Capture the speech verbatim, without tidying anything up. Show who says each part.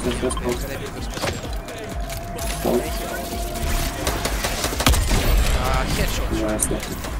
Speaker 1: It's
Speaker 2: Okay,
Speaker 1: gonna
Speaker 2: it's gonna be this person.
Speaker 1: Oh,
Speaker 2: Thank you. Uh, headshot.
Speaker 1: nice.